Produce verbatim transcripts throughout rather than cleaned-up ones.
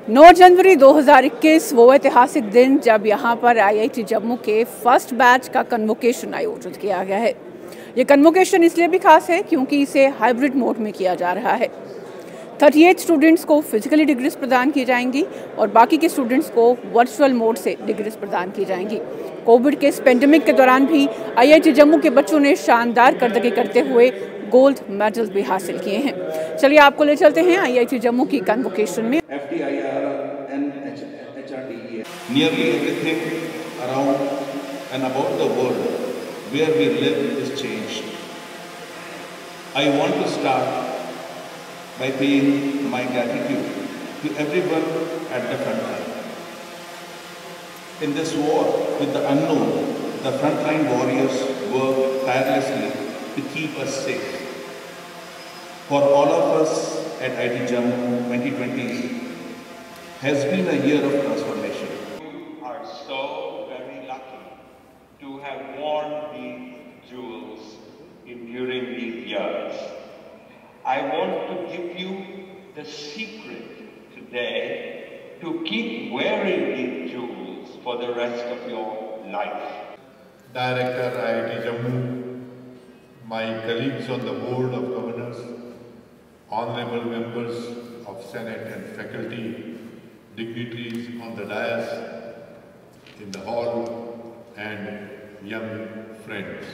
नौ जनवरी दो हज़ार इक्कीस वो ऐतिहासिक दिन जब यहाँ पर आईआईटी जम्मू के फर्स्ट बैच का कन्वोकेशन आयोजित किया गया है। ये कन्वोकेशन इसलिए भी खास है क्योंकि इसे हाइब्रिड मोड में किया जा रहा है। अड़तीस स्टूडेंट्स को फिजिकली डिग्रीज प्रदान की जाएंगी और बाकी के स्टूडेंट्स को वर्चुअल मोड से डिग्रीज प्रदान की जाएंगी। कोविड के इस पेंडेमिक के दौरान भी आईआईटी जम्मू के बच्चों ने शानदार कारकर्दगी करते हुए गोल्ड मेडल्स भी हासिल किए हैं। चलिए आपको ले चलते हैं आईआईटी जम्मू की कन्वोकेशन में। F T I R and H R D E A. Nearly everything around and about the world where we live is changed. I want to start by paying my gratitude to everyone at the front line. In this war with the unknown, the frontline warriors work tirelessly to keep us safe. For all of us at I I T Jammu, twenty twenty has been a year of transformation. You are so very lucky to have worn these jewels in, during these years. I want to give you the secret today to keep wearing these jewels for the rest of your life. Director I I T Jammu, my colleagues on the Board of Governors, honorable members of Senate and faculty, dignitaries on the dais, in the hall, and young friends.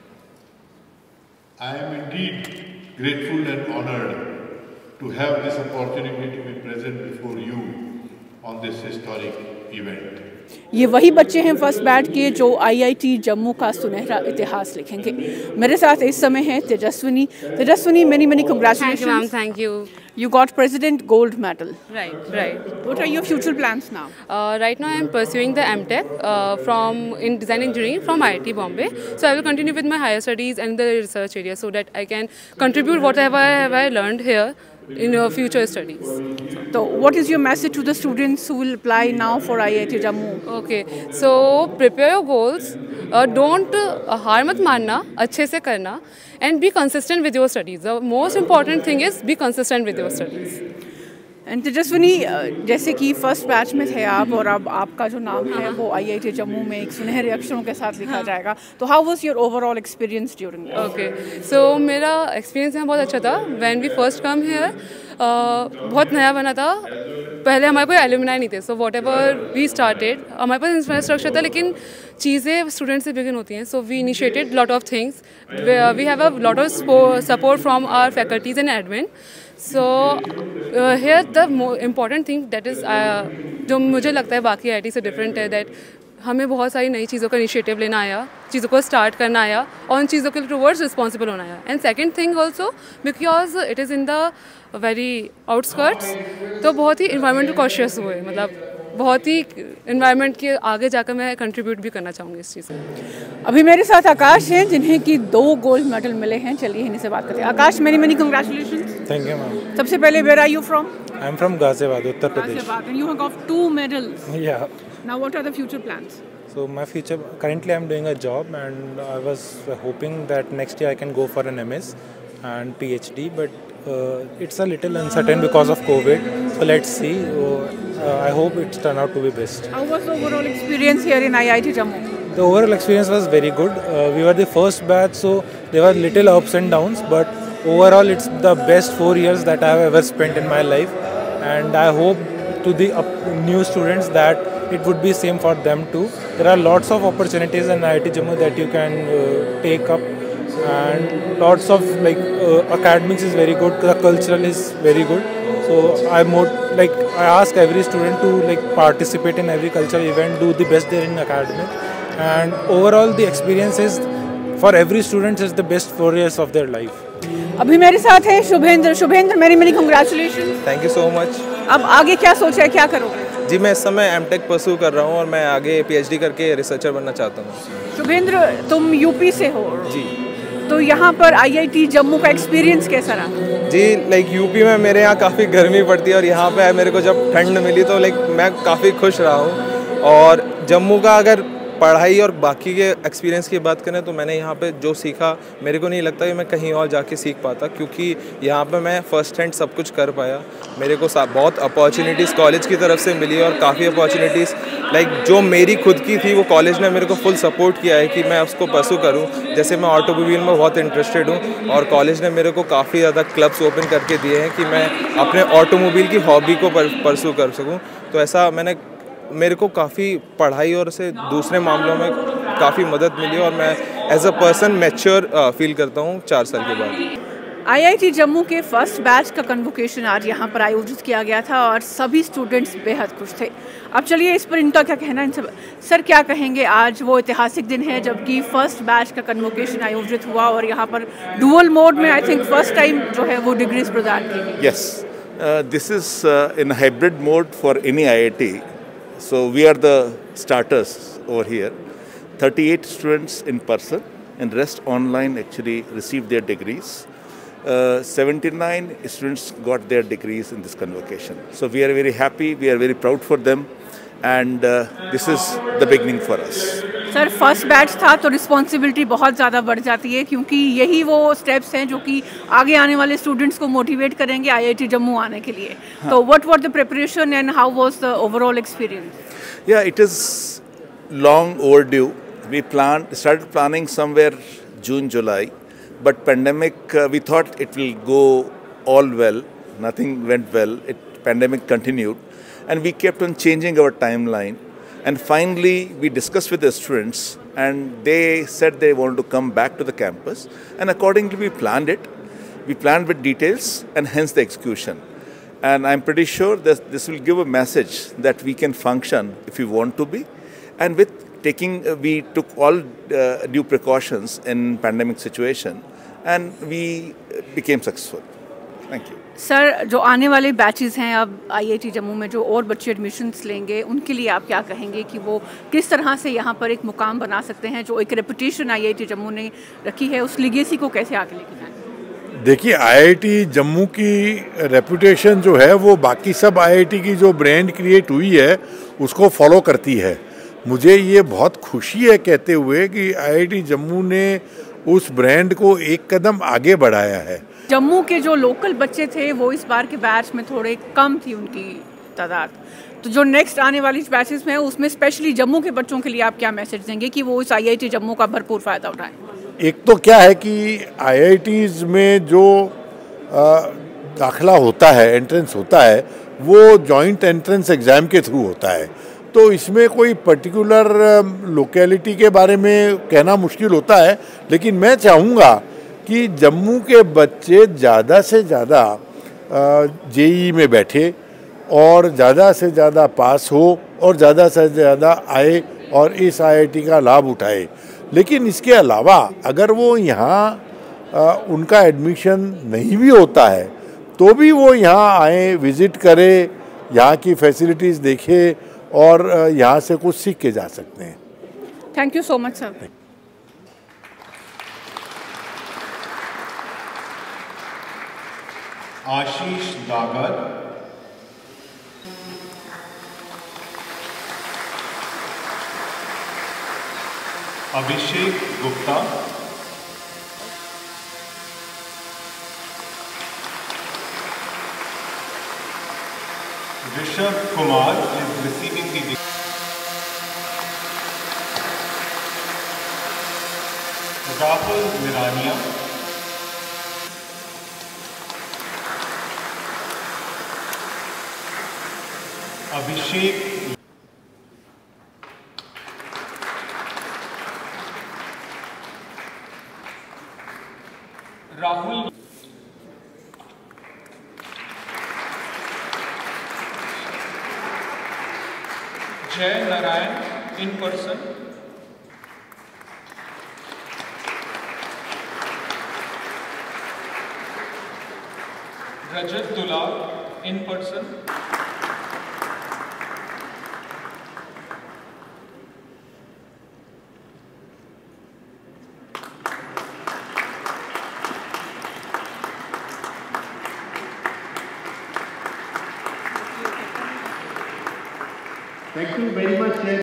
I am indeed grateful and honored to have this opportunity to be present before you on this historic event. ये वही बच्चे हैं first batch के जो IIT Jammu का सुनहरा इतिहास लिखेंगे। मेरे साथ इस समय है Tejaswini. Tejaswini, many many congratulations. Thank you, ma'am. Thank you. You got President Gold Medal. Right, right. What are your future plans now? Uh, right now, I am pursuing the M Tech uh, from in design engineering from I I T Bombay. So I will continue with my higher studies and the research area so that I can contribute whatever I have I learned here in your future studies. So, what is your message to the students who will apply now for I I T Jammu? Okay, so prepare your goals. Uh, don't uh, हार मत मानना, अच्छे से करना, and be consistent with your studies. The most important thing is be consistent with your studies. And Tejaswini, जैसे कि first batch में थे आप और अब आपका जो नाम है वो आईआईटी जम्मू में एक सुनहरे अक्षरों के साथ लिखा जाएगा, तो how was your overall experience during? Okay, so मेरा एक्सपीरियंस यहाँ बहुत अच्छा था। When we first come here, बहुत नया बना था। पहले हमारे पास एलुमनाई नहीं थे, so whatever we started, हमारे पास इंफ्रास्ट्रक्चर था लेकिन चीज़ें स्टूडेंट से बिगिन होती हैं। So we initiated lot of things, we have a lot of support from our faculties and admin. So here the important thing that is, जो मुझे लगता है बाकी आई आई टी से डिफरेंट है, दैट हमें बहुत सारी नई चीज़ों का इनिशिएटिव लेना आया, चीज़ों को स्टार्ट करना आया और उन चीज़ों के टुवर्ड्स रिस्पॉन्सिबल होना आया। And second thing also because it is in the very outskirts, तो बहुत ही इन्वायरमेंटल कॉन्शियस हुए, मतलब बहुत ही इन्वायरमेंट के आगे जाकर मैं कंट्रीब्यूट भी करना चाहूँगी इस चीज़ में। अभी मेरे साथ आकाश हैं जिन्हें कि दो गोल्ड मेडल मिले हैं। चलिए इन्हीं से बात करते हैं। Akash, many many congratulations. Thank you ma'am. सबसे पहले, where are you from? I am from Ghaziabad, Uttar Pradesh. Ghaziabad, and you have got two medals. Yeah. Now what are the future plans? So my future, currently I'm doing a job and I was hoping that next year I can go for an M S and PhD, but uh, it's a little uncertain because of COVID. So let's see. Uh, I hope it's turned out to be best. How was the overall experience here in I I T Jammu? The overall experience was very good. Uh, we were the first batch, so there were little ups and downs, but overall it's the best four years that I have ever spent in my life, and I hope to the up, new students that it would be same for them too. There are lots of opportunities in I I T Jammu that you can uh, take up, and lots of like uh, academics is very good, the cultural is very good. So I mod like I ask every student to like participate in every cultural event, do the best there in academics, and overall the experience is for every student is the best four years of their life. अभी मेरे साथ है शुभेंद्र। शुभेंद्र, मेरी many congratulations. Thank you so much. अब आगे क्या सोचा है, क्या करोगे? जी, मैं इस समय एम टेक परस्यू कर रहा हूँ और मैं आगे पीएचडी करके रिसर्चर बनना चाहता हूँ। शुभेंद्र, तुम यूपी से हो? जी। तो यहाँ पर आईआईटी जम्मू का एक्सपीरियंस कैसा रहा? जी, लाइक यूपी में मेरे यहाँ काफ़ी गर्मी पड़ती है और यहाँ पे मेरे को जब ठंड मिली तो लाइक मैं काफ़ी खुश रहा हूँ। और जम्मू का अगर पढ़ाई और बाकी के एक्सपीरियंस की बात करें तो मैंने यहाँ पे जो सीखा, मेरे को नहीं लगता कि मैं कहीं और जाके सीख पाता, क्योंकि यहाँ पे मैं फ़र्स्ट हैंड सब कुछ कर पाया। मेरे को बहुत अपॉर्चुनिटीज़ कॉलेज की तरफ से मिली और काफ़ी अपॉर्चुनिटीज़ लाइक जो मेरी खुद की थी वो कॉलेज ने मेरे को फुल सपोर्ट किया है कि मैं उसको परसू करूँ। जैसे मैं ऑटोमोबाइल में बहुत इंटरेस्टेड हूँ और कॉलेज ने मेरे को काफ़ी ज़्यादा क्लब्स ओपन करके दिए हैं कि मैं अपने ऑटोमोबाइल की हॉबी को परसू कर सकूँ। तो ऐसा मैंने मेरे को काफ़ी पढ़ाई और से दूसरे मामलों में काफ़ी मदद मिली और मैं as a person mature feel करता हूँ चार साल के बाद। आईआईटी जम्मू के फर्स्ट बैच का कन्वोकेशन आज यहाँ पर आयोजित किया गया था और सभी स्टूडेंट्स बेहद खुश थे। अब चलिए इस पर इनका क्या कहना है, इनसे सर क्या कहेंगे। आज वो ऐतिहासिक दिन है जबकि फर्स्ट बैच का कन्वोकेशन आयोजित हुआ और यहाँ पर डुअल मोड में आई थिंक फर्स्ट टाइम जो है वो डिग्रीज प्रदान की गई। Yes, this is in hybrid mode for any IIT, so we are the starters over here. thirty-eight students in person and rest online actually received their degrees. Uh, seventy-nine students got their degrees in this convocation. So we are very happy, we are very proud for them, and uh, this is the beginning for us. Sir first batch था तो responsibility बहुत ज़्यादा बढ़ जाती है, क्योंकि यही वो स्टेप्स हैं जो कि आगे आने वाले स्टूडेंट्स को मोटिवेट करेंगे आईआईटी जम्मू आने के लिए। हाँ. तो what was the preparation and how was the overall experience? Yeah it is long overdue. We planned, started planning somewhere June, July, but pandemic, uh, we thought it will go all well. Nothing went well. It pandemic continued, and we kept on changing our timeline. And finally, we discussed with the students, and they said they wanted to come back to the campus. And accordingly, we planned it. We planned with details, and hence the execution. And I'm pretty sure that this will give a message that we can function if we want to be, and with taking uh, we took all uh, due precautions in pandemic situation and we became successful. Thank you. Sir जो आने वाले batches हैं अब IIT Jammu में जो और बच्चे admissions लेंगे उनके लिए आप क्या कहेंगे कि वो किस तरह से यहाँ पर एक मुकाम बना सकते हैं? जो एक रेपुटेशन आईआईटी जम्मू ने रखी है उस लीगेसी को कैसे आगे लेके जाएंगे? देखिए, आईआईटी जम्मू की रेपुटेशन जो है वो बाकी सब आईआईटी की जो ब्रांड क्रिएट हुई है उसको फॉलो करती है। मुझे ये बहुत खुशी है कहते हुए कि आईआईटी जम्मू ने उस ब्रांड को एक कदम आगे बढ़ाया है। जम्मू के जो लोकल बच्चे थे वो इस बार के बैच में थोड़े कम थी उनकी तादाद, तो जो नेक्स्ट आने वाली बैचेस में है उसमें स्पेशली जम्मू के बच्चों के लिए आप क्या मैसेज देंगे कि वो इस आईआईटी जम्मू का भरपूर फ़ायदा उठाएं? एक तो क्या है कि आईआईटीज़ में जो दाखिला होता है, एंट्रेंस होता है, वो जॉइंट एंट्रेंस एग्ज़ाम के थ्रू होता है। तो इसमें कोई पर्टिकुलर लोकेलिटी के बारे में कहना मुश्किल होता है, लेकिन मैं चाहूँगा कि जम्मू के बच्चे ज़्यादा से ज़्यादा जेईई में बैठे और ज़्यादा से ज़्यादा पास हो और ज़्यादा से ज़्यादा आए और इस आईआईटी का लाभ उठाए। लेकिन इसके अलावा अगर वो यहाँ उनका एडमिशन नहीं भी होता है तो भी वो यहाँ आए, विज़िट करें, यहाँ की फैसिलिटीज़ देखें और यहाँ से कुछ सीख के जा सकते हैं। Thank you so much sir. Ashish Dagar, Abhishek Gupta, Rishabh Kumar is receiving the Rahul Mirania, Abhishek Rahul Jai Narayan in person, Rajat Dulal in person, Thank you very much.